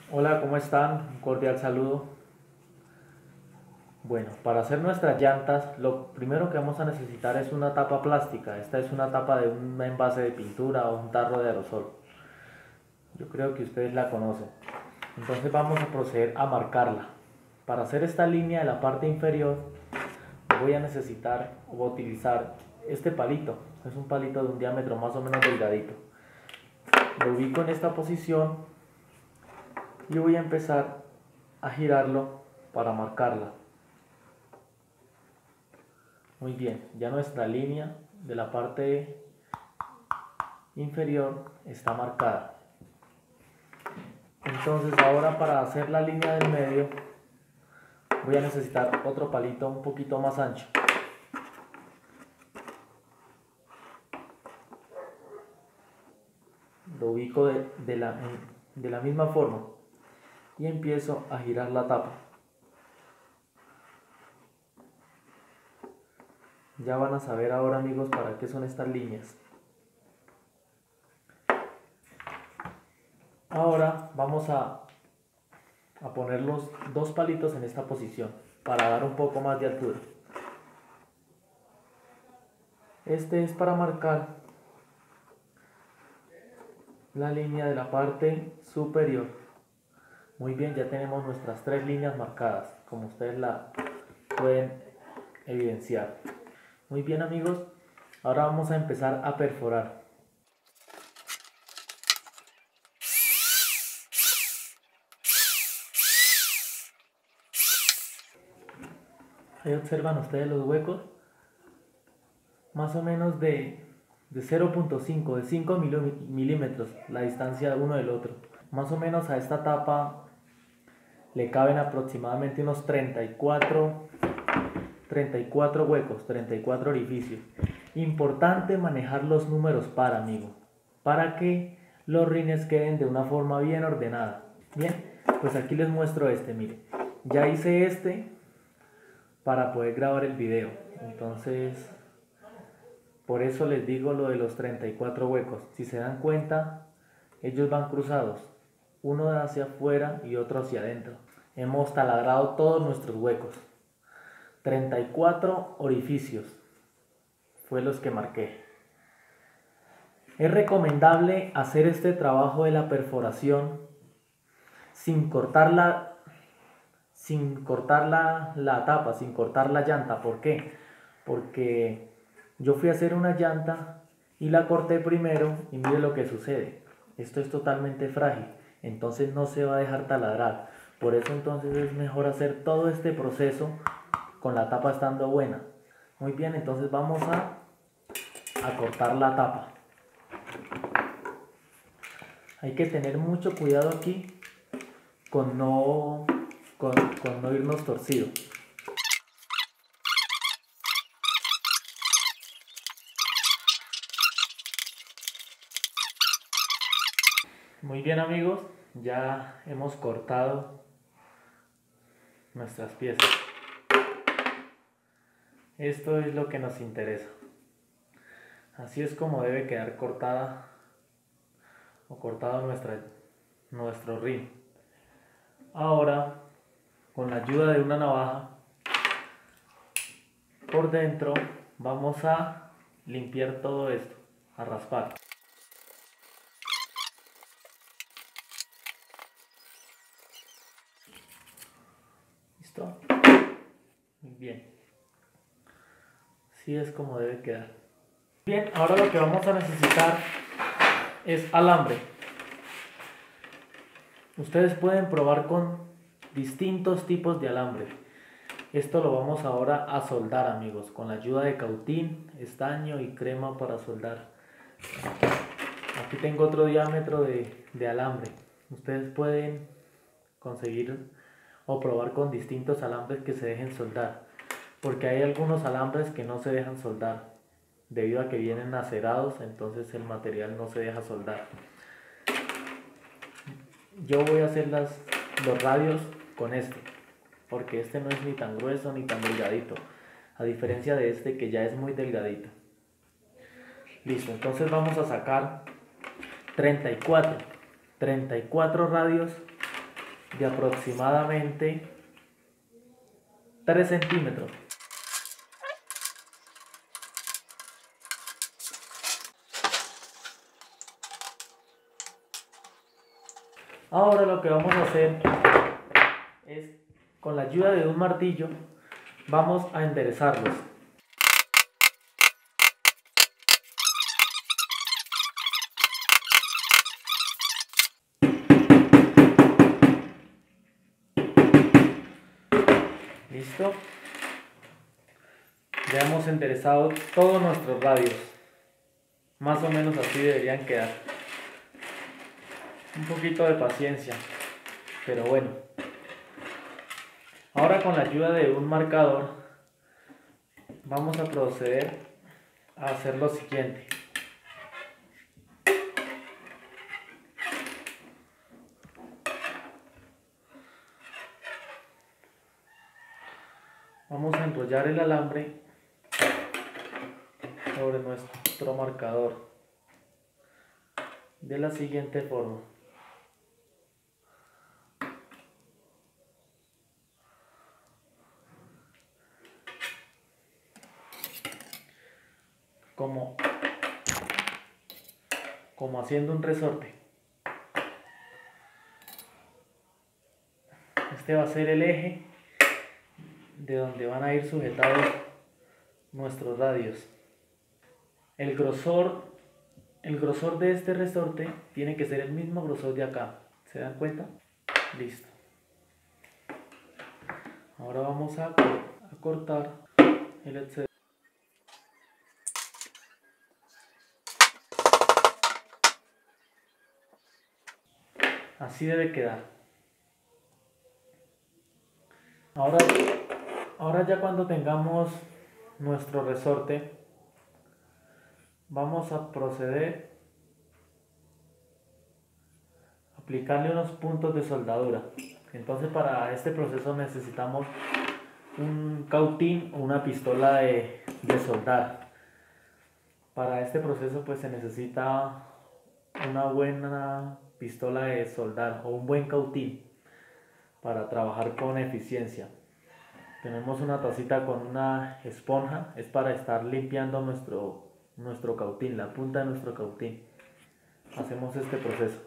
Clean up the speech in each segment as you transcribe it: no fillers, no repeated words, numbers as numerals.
Hola, ¿cómo están? Un cordial saludo. Bueno, para hacer nuestras llantas, lo primero que vamos a necesitar es una tapa plástica. Esta es una tapa de un envase de pintura o un tarro de aerosol. Yo creo que ustedes la conocen. Entonces vamos a proceder a marcarla. Para hacer esta línea de la parte inferior, voy a necesitar o voy a utilizar este palito. Es un palito de un diámetro más o menos delgadito. Lo ubico en esta posición y voy a empezar a girarlo para marcarla. Muy bien, ya nuestra línea de la parte inferior está marcada. Entonces ahora para hacer la línea del medio voy a necesitar otro palito un poquito más ancho. Lo ubico de la misma forma y empiezo a girar la tapa. Ya van a saber ahora, amigos, para qué son estas líneas. Ahora vamos a poner los dos palitos en esta posición para dar un poco más de altura. Este es para marcar la línea de la parte superior. Muy bien, ya tenemos nuestras tres líneas marcadas, como ustedes la pueden evidenciar. Muy bien, amigos, ahora vamos a empezar a perforar. Ahí observan ustedes los huecos, más o menos de 0.5, de 5 milímetros la distancia uno del otro. Más o menos a esta tapa le caben aproximadamente unos 34 huecos, 34 orificios. Importante manejar los números par, amigo, para que los rines queden de una forma bien ordenada. Bien, pues aquí les muestro este, mire. Ya hice este para poder grabar el video. Entonces, por eso les digo lo de los 34 huecos. Si se dan cuenta, ellos van cruzados, uno hacia afuera y otro hacia adentro. Hemos taladrado todos nuestros huecos. 34 orificios fue los que marqué. Es recomendable hacer este trabajo de la perforación sin cortar la tapa, sin cortar la llanta. ¿Por qué? Porque yo fui a hacer una llanta y la corté primero y mire lo que sucede. Esto es totalmente frágil, entonces no se va a dejar taladrar. Por eso entonces es mejor hacer todo este proceso con la tapa estando buena. Muy bien, entonces vamos a cortar la tapa. Hay que tener mucho cuidado aquí con no irnos torcidos. Muy bien, amigos, ya hemos cortado nuestras piezas. Esto es lo que nos interesa. Así es como debe quedar cortada o cortado nuestro rin. Ahora, con la ayuda de una navaja, por dentro vamos a limpiar todo esto, a raspar. ¿Listo? Muy bien. Así es como debe quedar. Bien, ahora lo que vamos a necesitar es alambre. Ustedes pueden probar con distintos tipos de alambre. Esto lo vamos ahora a soldar, amigos, con la ayuda de cautín, estaño y crema para soldar. Aquí tengo otro diámetro de alambre. Ustedes pueden conseguir o probar con distintos alambres que se dejen soldar, porque hay algunos alambres que no se dejan soldar debido a que vienen acerados, entonces el material no se deja soldar. Yo voy a hacer los radios con este, porque este no es ni tan grueso ni tan delgadito, a diferencia de este que ya es muy delgadito. Listo, entonces vamos a sacar 34 radios de aproximadamente 3 centímetros. Ahora lo que vamos a hacer es, con la ayuda de un martillo, vamos a enderezarlos. ¿Listo? Ya hemos enderezado todos nuestros radios. Más o menos así deberían quedar. Un poquito de paciencia, pero bueno. Ahora con la ayuda de un marcador vamos a proceder a hacer lo siguiente. Vamos a enrollar el alambre sobre nuestro marcador de la siguiente forma. Como haciendo un resorte. Este va a ser el eje de donde van a ir sujetados nuestros radios. El grosor de este resorte tiene que ser el mismo grosor de acá. ¿Se dan cuenta? Listo. Ahora vamos a cortar el excedente. Así debe quedar. Ahora ya cuando tengamos nuestro resorte, vamos a proceder a aplicarle unos puntos de soldadura. Entonces para este proceso necesitamos un cautín o una pistola de soldar. Para este proceso pues se necesita una buena pistola de soldar o un buen cautín para trabajar con eficiencia. Tenemos una tacita con una esponja, es para estar limpiando nuestro cautín, la punta de nuestro cautín. Hacemos este proceso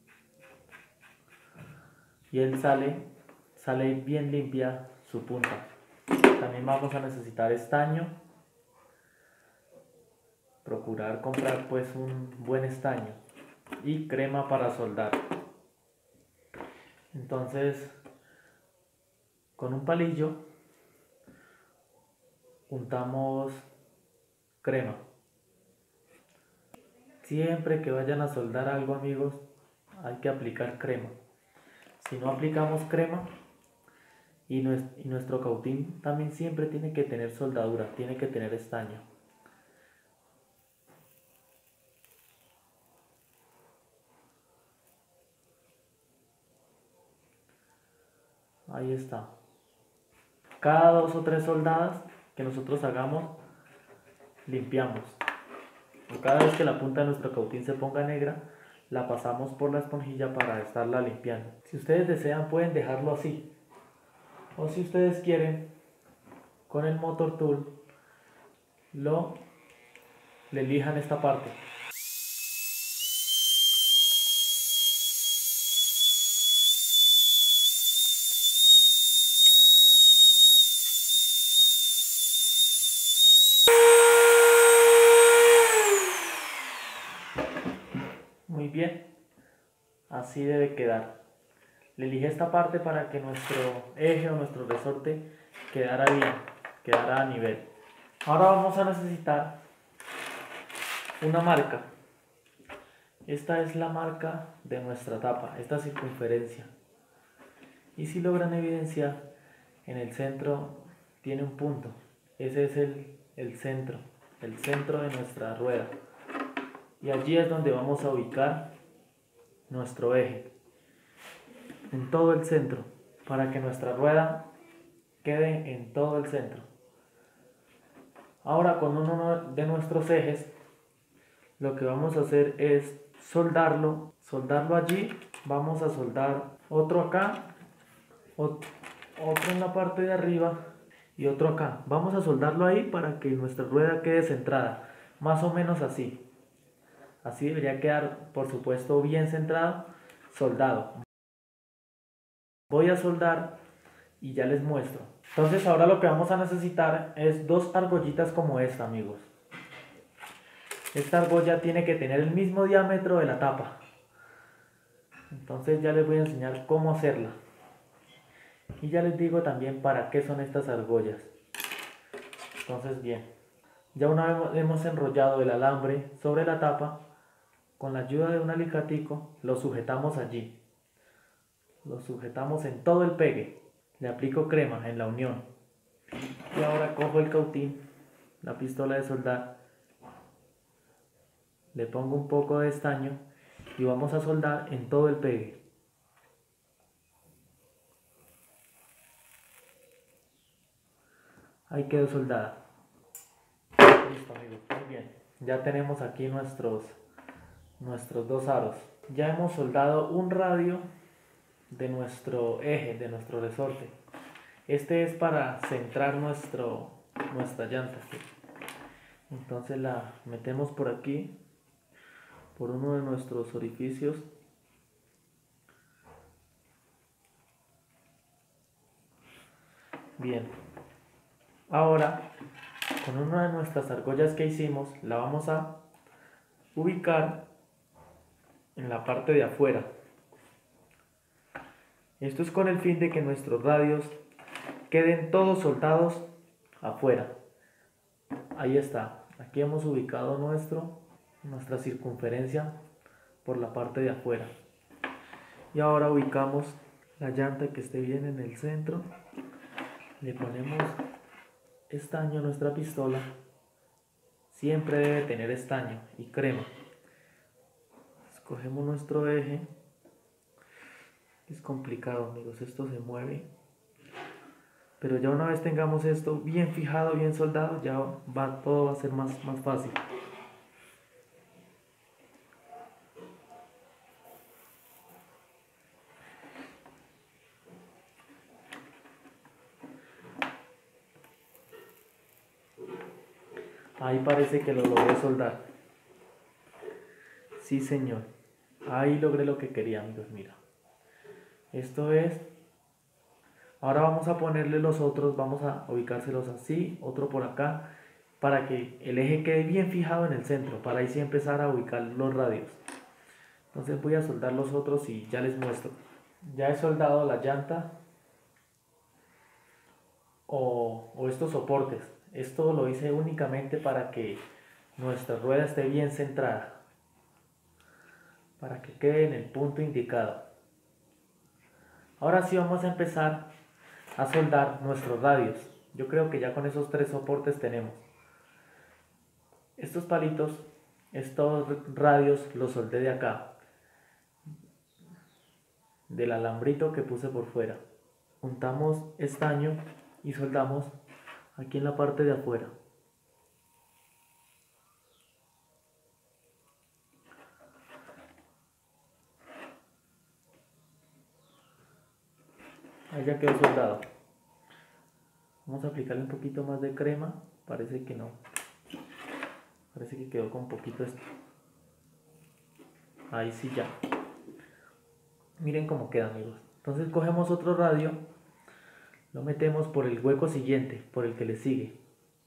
y él sale bien limpia su punta. También vamos a necesitar estaño. Procurar comprar pues un buen estaño y crema para soldar. Entonces con un palillo untamos crema. Siempre que vayan a soldar algo, amigos, hay que aplicar crema. Si no aplicamos crema, y nuestro cautín también siempre tiene que tener soldadura, tiene que tener estaño. Ahí está. Cada 2 o 3 soldadas que nosotros hagamos, limpiamos. O cada vez que la punta de nuestro cautín se ponga negra, la pasamos por la esponjilla para estarla limpiando. Si ustedes desean, pueden dejarlo así. O si ustedes quieren, con el motor tool, le lijan esta parte. Muy bien, así debe quedar. Le elige esta parte para que nuestro eje o nuestro resorte quedara bien, quedara a nivel. Ahora vamos a necesitar una marca. Esta es la marca de nuestra tapa, esta circunferencia. Y si logran evidenciar, en el centro tiene un punto. Ese es el centro de nuestra rueda. Y allí es donde vamos a ubicar nuestro eje, en todo el centro, para que nuestra rueda quede en todo el centro. Ahora con uno de nuestros ejes, lo que vamos a hacer es soldarlo allí. Vamos a soldar otro acá ot- otro en la parte de arriba y otro acá. Vamos a soldarlo ahí para que nuestra rueda quede centrada, más o menos así. Así debería quedar, por supuesto, bien centrado, soldado. Voy a soldar y ya les muestro. Entonces ahora lo que vamos a necesitar es dos argollitas como esta, amigos. Esta argolla tiene que tener el mismo diámetro de la tapa. Entonces ya les voy a enseñar cómo hacerla. Y ya les digo también para qué son estas argollas. Entonces bien, ya una vez hemos enrollado el alambre sobre la tapa, con la ayuda de un alicatico lo sujetamos allí. Lo sujetamos en todo el pegue. Le aplico crema en la unión. Y ahora cojo el cautín, la pistola de soldar, le pongo un poco de estaño y vamos a soldar en todo el pegue. Ahí quedó soldada. Listo, amigos, muy bien. Ya tenemos aquí nuestros dos aros. Ya hemos soldado un radio de nuestro eje, de nuestro resorte. Este es para centrar nuestra llanta. Entonces la metemos por aquí, por uno de nuestros orificios. Bien. Ahora, con una de nuestras argollas que hicimos, la vamos a ubicar en la parte de afuera. Esto es con el fin de que nuestros radios queden todos soldados afuera. Ahí está. Aquí hemos ubicado nuestra circunferencia por la parte de afuera. Y ahora ubicamos la llanta que esté bien en el centro. Le ponemos estaño a nuestra pistola. Siempre debe tener estaño y crema. Escogemos nuestro eje. Es complicado, amigos, esto se mueve. Pero ya una vez tengamos esto bien fijado, bien soldado, ya todo va a ser más fácil. Ahí parece que lo logré soldar. Sí, señor. Ahí logré lo que quería, amigos, mira. Esto es. Ahora vamos a ponerle los otros, vamos a ubicárselos así, otro por acá, para que el eje quede bien fijado en el centro, para ahí sí empezar a ubicar los radios. Entonces voy a soldar los otros y ya les muestro. Ya he soldado la llanta o estos soportes. Esto lo hice únicamente para que nuestra rueda esté bien centrada, para que quede en el punto indicado. Ahora sí vamos a empezar a soldar nuestros radios. Yo creo que ya con esos tres soportes tenemos. Estos palitos, estos radios los soldé de acá, del alambrito que puse por fuera. Juntamos estaño y soldamos aquí en la parte de afuera. Ahí ya quedó soldado. Vamos a aplicarle un poquito más de crema. Parece que no. Parece que quedó con poquito esto. Ahí sí ya. Miren cómo queda, amigos. Entonces cogemos otro radio, lo metemos por el hueco siguiente, por el que le sigue.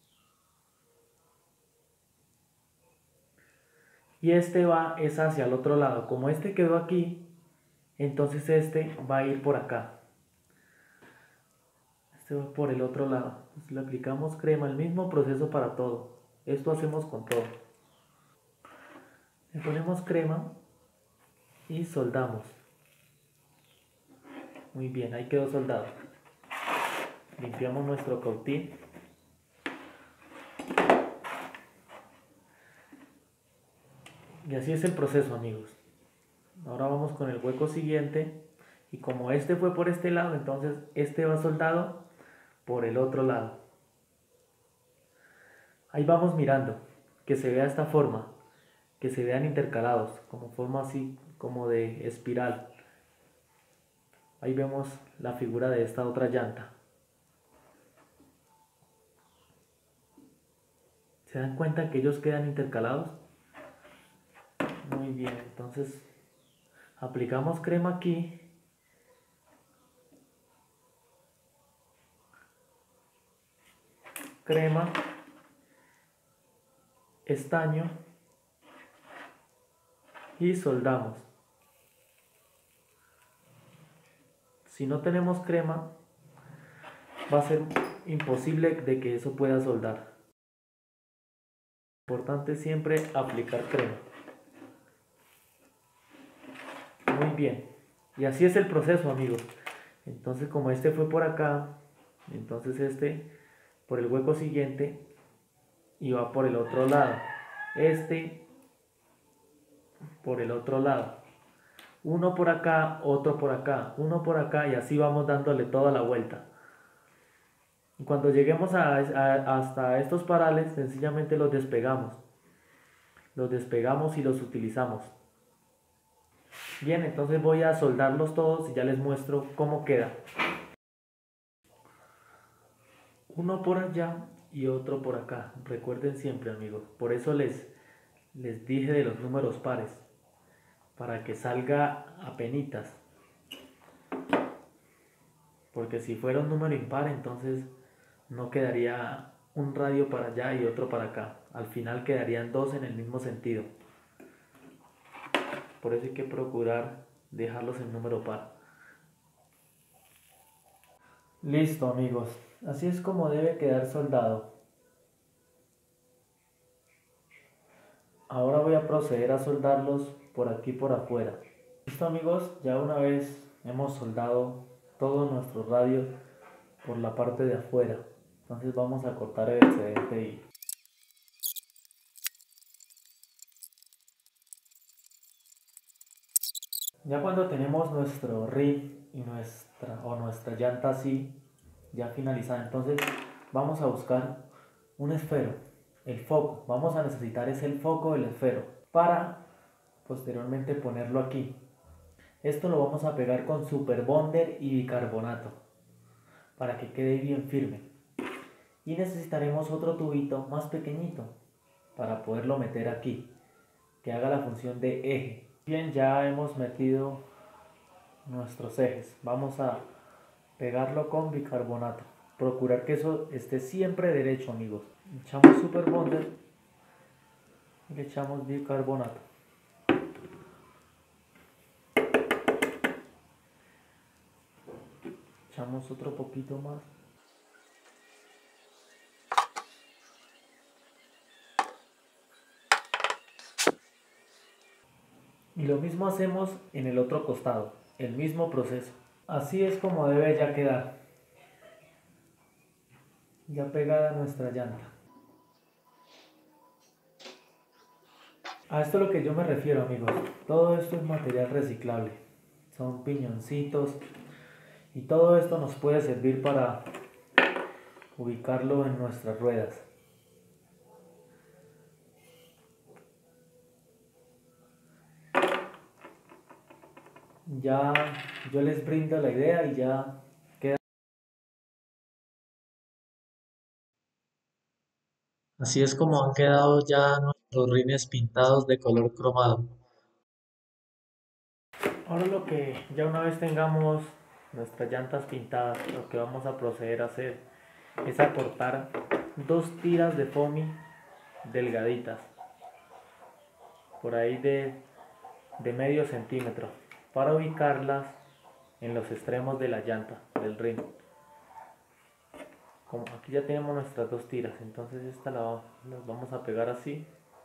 Y este es hacia el otro lado. Como este quedó aquí, entonces este va a ir por acá. Este va por el otro lado. Entonces le aplicamos crema, el mismo proceso para todo. Esto hacemos con todo. Le ponemos crema y soldamos. Muy bien, ahí quedó soldado. Limpiamos nuestro cautín. Y así es el proceso, amigos. Ahora vamos con el hueco siguiente. Y como este fue por este lado, entonces este va soldado por el otro lado. Ahí vamos mirando, que se vea esta forma, que se vean intercalados, como forma así, como de espiral. Ahí vemos la figura de esta otra llanta. ¿Se dan cuenta que ellos quedan intercalados? Muy bien, entonces aplicamos crema aquí. Crema, estaño y soldamos. Si no tenemos crema, va a ser imposible de que eso pueda soldar. Importante siempre aplicar crema. Muy bien. Y así es el proceso, amigos. Entonces, como este fue por acá, entonces este por el hueco siguiente y va por el otro lado. Este por el otro lado. Uno por acá, otro por acá, uno por acá y así vamos dándole toda la vuelta. Y cuando lleguemos hasta estos parales, sencillamente los despegamos. Los despegamos y los utilizamos. Bien, entonces voy a soldarlos todos y ya les muestro cómo queda. Uno por allá y otro por acá. Recuerden siempre, amigos. Por eso les dije de los números pares. Para que salga apenitas. Porque si fuera un número impar, entonces no quedaría un radio para allá y otro para acá. Al final quedarían dos en el mismo sentido. Por eso hay que procurar dejarlos en número par. Listo, amigos. Así es como debe quedar soldado. Ahora voy a proceder a soldarlos por aquí por afuera. Listo, amigos, ya una vez hemos soldado todos nuestros radios por la parte de afuera. Entonces vamos a cortar el excedente y ya cuando tenemos nuestro rim y nuestra llanta así ya finalizada, entonces vamos a buscar un esfero, el foco. Vamos a necesitar es el foco del esfero para posteriormente ponerlo aquí. Esto lo vamos a pegar con super bonder y bicarbonato para que quede bien firme. Y necesitaremos otro tubito más pequeñito para poderlo meter aquí, que haga la función de eje. Bien, ya hemos metido nuestros ejes. Vamos a pegarlo con bicarbonato. Procurar que eso esté siempre derecho, amigos. Echamos super bonder y le echamos bicarbonato. Echamos otro poquito más. Y lo mismo hacemos en el otro costado, el mismo proceso. Así es como debe ya quedar. Ya pegada nuestra llanta. A esto es lo que yo me refiero, amigos. Todo esto es material reciclable. Son piñoncitos y todo esto nos puede servir para ubicarlo en nuestras ruedas. Ya yo les brindo la idea y ya queda. Así es como han quedado ya nuestros rines pintados de color cromado. Ahora lo que ya una vez tengamos nuestras llantas pintadas, lo que vamos a proceder a hacer es aportar dos tiras de foamy delgaditas, por ahí de medio centímetro, para ubicarlas en los extremos de la llanta, del rin. Como aquí ya tenemos nuestras dos tiras, entonces esta las vamos a pegar así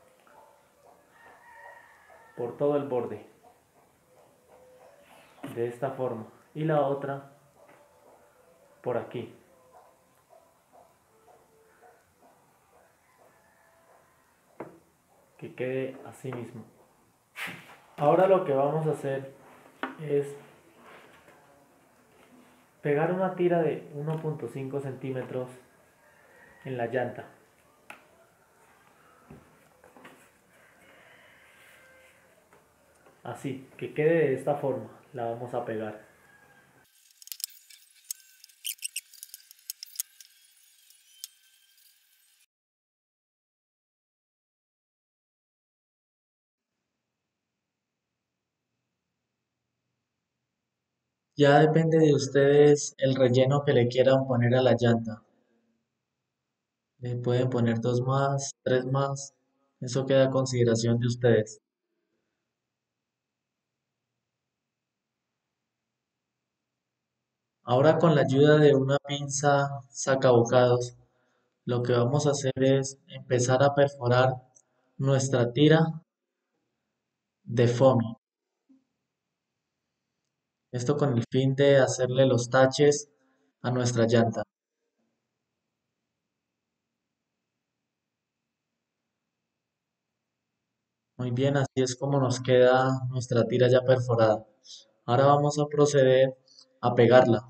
por todo el borde, de esta forma, y la otra por aquí. Que quede así mismo. Ahora lo que vamos a hacer es pegar una tira de 1.5 centímetros en la llanta. Así, que quede de esta forma, la vamos a pegar. Ya depende de ustedes el relleno que le quieran poner a la llanta. Le pueden poner dos más, tres más. Eso queda a consideración de ustedes. Ahora con la ayuda de una pinza sacabocados, lo que vamos a hacer es empezar a perforar nuestra tira de foamy. Esto con el fin de hacerle los taches a nuestra llanta. Muy bien, así es como nos queda nuestra tira ya perforada. Ahora vamos a proceder a pegarla.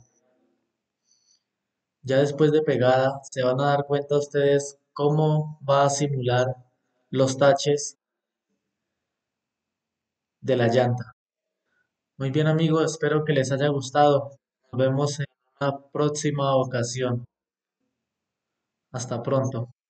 Ya después de pegada, se van a dar cuenta ustedes cómo va a simular los taches de la llanta. Muy bien amigos, espero que les haya gustado. Nos vemos en una próxima ocasión. Hasta pronto.